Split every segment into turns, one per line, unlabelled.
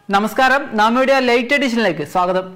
നമസ്കാരം, നമ്മുടെ ലേറ്റ് എഡിഷനിലേക്ക് സ്വാഗതം.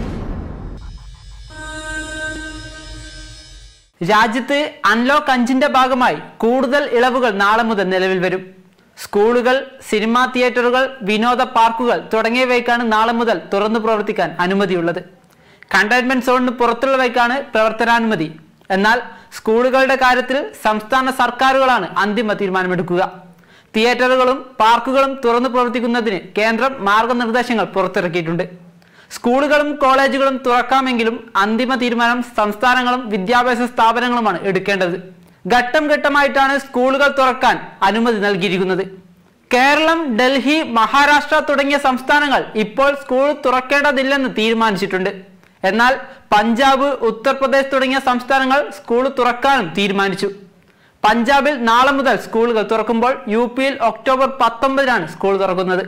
രാജ്യത്ത് അൺലോക്ക് 5ന്റെ ഭാഗമായി കൂടുതൽ ഇളവുകൾ നാളെ മുതൽ നിലവിൽ വരും. സ്കൂളുകൾ, സിനിമാ തിയേറ്ററുകൾ, വിനോദ പാർക്കുകൾ തുടങ്ങിയവയ്ക്കാണ് നാളെ മുതൽ തുറന്നു പ്രവർത്തിക്കാൻ അനുമതിയുള്ളത്. കണ്ടെയ്ൻമെന്റ് സോണിന് പുറത്തുള്ളവയ്ക്കാണ് പ്രവർത്തനാനുമതി. എന്നാൽ സ്കൂളുകളുടെ കാര്യത്തിൽ സംസ്ഥാന സർക്കാരുകളാണ് അന്തിമ തീരുമാനമെടുക്കുക. തിയേറ്ററുകളും പാർക്കുകളും തുറന്നു പ്രവർത്തിക്കുന്നതിന് കേന്ദ്രം മാർഗനിർദ്ദേശങ്ങൾ പുറത്തിറക്കിയിട്ടുണ്ട്. സ്കൂളുകളും കോളേജുകളും തുറക്കാമെങ്കിലും അന്തിമ തീരുമാനം സംസ്ഥാനങ്ങളും വിദ്യാഭ്യാസ സ്ഥാപനങ്ങളുമാണ് എടുക്കേണ്ടത്. ഘട്ടം ഘട്ടമായിട്ടാണ് സ്കൂളുകൾ തുറക്കാൻ അനുമതി നൽകിയിരിക്കുന്നത്. കേരളം, ഡൽഹി, മഹാരാഷ്ട്ര തുടങ്ങിയ സംസ്ഥാനങ്ങൾ ഇപ്പോൾ സ്കൂൾ തുറക്കേണ്ടതില്ലെന്ന് തീരുമാനിച്ചിട്ടുണ്ട്. എന്നാൽ പഞ്ചാബ്, ഉത്തർപ്രദേശ് തുടങ്ങിയ സംസ്ഥാനങ്ങൾ സ്കൂൾ തുറക്കാനും തീരുമാനിച്ചു. പഞ്ചാബിൽ നാളെ മുതൽ സ്കൂളുകൾ തുറക്കുമ്പോൾ യുപിയിൽ ഒക്ടോബർ 19-നാണ് സ്കൂൾ തുറക്കുന്നത്.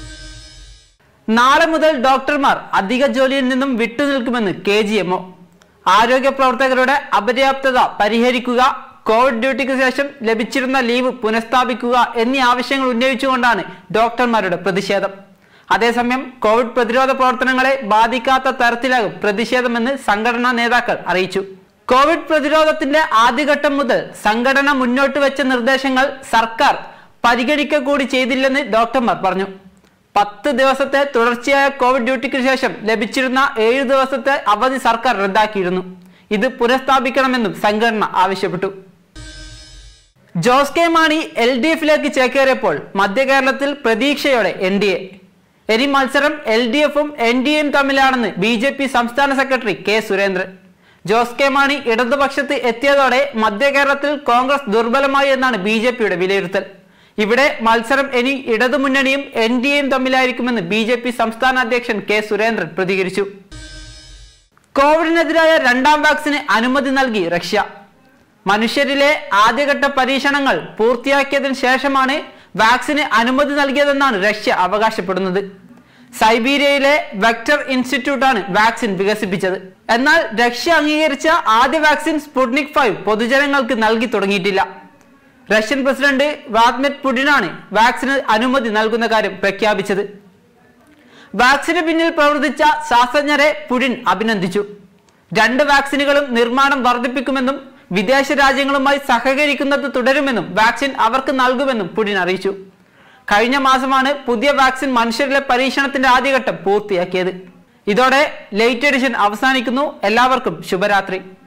നാളെ മുതൽ ഡോക്ടർമാർ അധിക ജോലിയിൽ നിന്നും വിട്ടുനിൽക്കുമെന്ന് KGMO. ആരോഗ്യ പ്രവർത്തകരുടെ അപര്യാപ്തത പരിഹരിക്കുക, കോവിഡ് ഡ്യൂട്ടിക്ക് ശേഷം ലഭിച്ചിരുന്ന ലീവ് പുനഃസ്ഥാപിക്കുക എന്നീ ആവശ്യങ്ങൾ ഉന്നയിച്ചുകൊണ്ടാണ് ഡോക്ടർമാരുടെ പ്രതിഷേധം. അതേസമയം കോവിഡ് പ്രതിരോധ പ്രവർത്തനങ്ങളെ ബാധിക്കാത്ത തരത്തിലാകും പ്രതിഷേധമെന്ന് സംഘടനാ നേതാക്കൾ അറിയിച്ചു. കോവിഡ് പ്രതിരോധത്തിന്റെ ആദ്യഘട്ടം മുതൽ സംഘടന മുന്നോട്ട് വെച്ച നിർദ്ദേശങ്ങൾ സർക്കാർ പരിഗണിക്കുക കൂടി ചെയ്തില്ലെന്ന് ഡോക്ടർമാർ പറഞ്ഞു. 10 ദിവസത്തെ തുടർച്ചയായ കോവിഡ് ഡ്യൂട്ടിക്ക് ശേഷം ലഭിച്ചിരുന്ന 7 ദിവസത്തെ അവധി സർക്കാർ റദ്ദാക്കിയിരുന്നു. ഇത് പുനഃസ്ഥാപിക്കണമെന്നും സംഘടന ആവശ്യപ്പെട്ടു. ജോസ് കെ മാണി LDF-ലേക്ക് ചേക്കേറിയപ്പോൾ മധ്യ കേരളത്തിൽ പ്രതീക്ഷയോടെ NDA. ഇനി മത്സരം LDF-ഉം NDA-യും തമ്മിലാണെന്ന് BJP സംസ്ഥാന സെക്രട്ടറി K. സുരേന്ദ്രൻ. ജോസ് കെ മാണി ഇടതുപക്ഷത്ത് എത്തിയതോടെ മധ്യ കേരളത്തിൽ കോൺഗ്രസ് ദുർബലമായി എന്നാണ് BJP-യുടെ വിലയിരുത്തൽ. ഇവിടെ മത്സരം ഇനി ഇടതുമുന്നണിയും NDA-യും തമ്മിലായിരിക്കുമെന്ന് BJP സംസ്ഥാന അധ്യക്ഷൻ K. സുരേന്ദ്രൻ പ്രതികരിച്ചു. കോവിഡിനെതിരായ 2ാം വാക്സിന് അനുമതി നൽകി റഷ്യ. മനുഷ്യരിലെ ആദ്യഘട്ട പരീക്ഷണങ്ങൾ പൂർത്തിയാക്കിയതിനു ശേഷമാണ് വാക്സിന് അനുമതി നൽകിയതെന്നാണ് റഷ്യ അവകാശപ്പെടുന്നത്. സൈബീരിയയിലെ വെക്ടർ ഇൻസ്റ്റിറ്റ്യൂട്ടാണ് വാക്സിൻ വികസിപ്പിച്ചത്. എന്നാൽ റഷ്യ അംഗീകരിച്ച ആദ്യ വാക്സിൻ സ്പുട്നിക് 5 പൊതുജനങ്ങൾക്ക് നൽകി തുടങ്ങിയിട്ടില്ല. റഷ്യൻ പ്രസിഡന്റ് വ്ളാദിമിർ പുടിനാണ് വാക്സിന് അനുമതി നൽകുന്ന കാര്യം പ്രഖ്യാപിച്ചത്. വാക്സിന് പിന്നിൽ പ്രവർത്തിച്ച ശാസ്ത്രജ്ഞരെ പുടിൻ അഭിനന്ദിച്ചു. 2 വാക്സിനുകളും നിർമ്മാണം വർദ്ധിപ്പിക്കുമെന്നും വിദേശ രാജ്യങ്ങളുമായി സഹകരിക്കുന്നത് തുടരുമെന്നും വാക്സിൻ അവർക്ക് നൽകുമെന്നും പുടിൻ അറിയിച്ചു. കഴിഞ്ഞ മാസമാണ് പുതിയ വാക്സിൻ മനുഷ്യരിലെ പരീക്ഷണത്തിന്റെ ആദ്യഘട്ടം പൂർത്തിയാക്കിയത്. ഇതോടെ ലേറ്റ് എഡിഷൻ അവസാനിക്കുന്നു. എല്ലാവർക്കും ശുഭരാത്രി.